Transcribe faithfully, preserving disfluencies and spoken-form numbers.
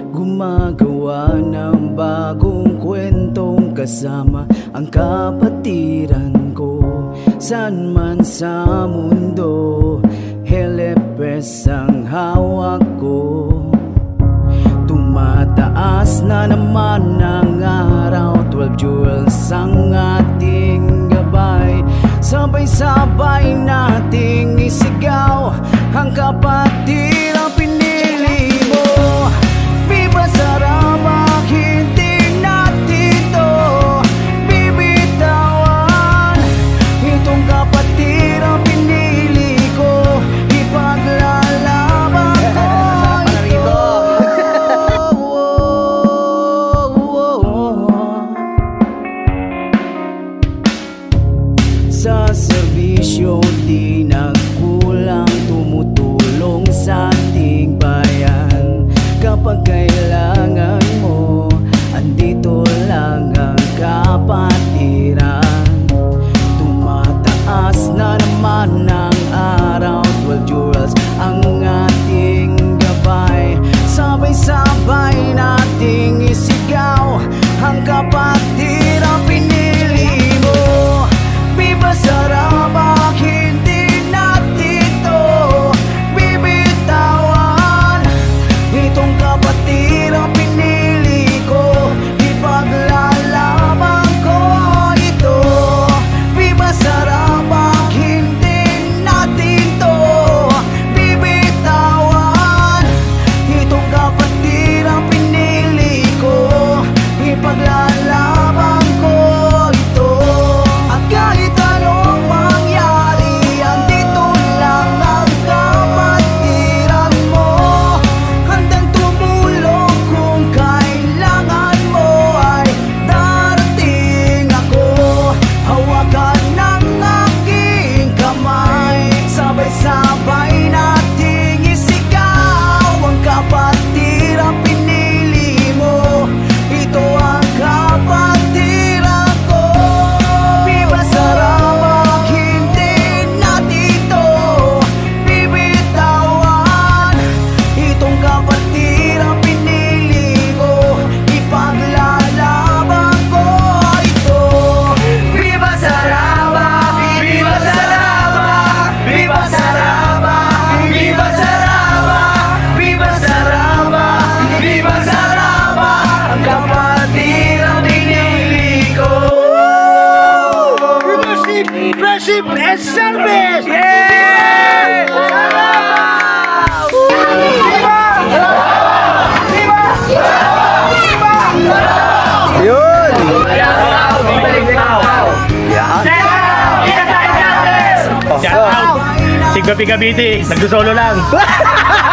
Gumagawa ng bagong kwentong kasama ang kapatiran ko. San man sa mundo, Helepes ang hawak ko. Tumataas na naman ang araw, twelve jewels ang ating gabay. Sabay-sabay nating isigaw ang kapatirang pinili mo. Viva Sarabac, hindi natin to bibitawan. Itong kapatirang pinili ko, ipaglalaban ko ito. Sa serbisyo di nagkulang, tumutulong sa ating bayan. Kapag kailangan mo, andito lang ang kapatiran. Tumataas na naman ang araw, twelve jewels ang ating gabay. Sabay-sabay nating isigaw ang kapatirang pinili mo. Viva Sarabac, hindi natin to bibitawan. Itong kapatirang pinili ko, ipaglalaban ko ito. Viva Sarabac, hindi natin to bibitawan. Itong kapatirang pinili ko, ipaglalaban ko ito. At kahit anong mangyari, andito lang ang kapatiran mo. Handang tumulong kung kailangan mo ay darating ako. Hawakan ng aking kamay, sabay-sabay nating isigaw ang kapatirang pinili mo. Ito ang kapatiran ko. Viva Sarabac, hindi natin to bibitawan. Itong kapatirang pinili ko, ipaglalaban ko ito. Viva Sarabac, Viva Sarabac, Viva Sarabac, Viva Sarabac, Viva Sarabac, Viva Sarabac, ang kapatirang pinili ko. Leadership, friendship, and service! Yeah! Salamat! Viva! Viva! Viva! Yun! Shout out! Sigba Pigabiti, nagsusolo lang.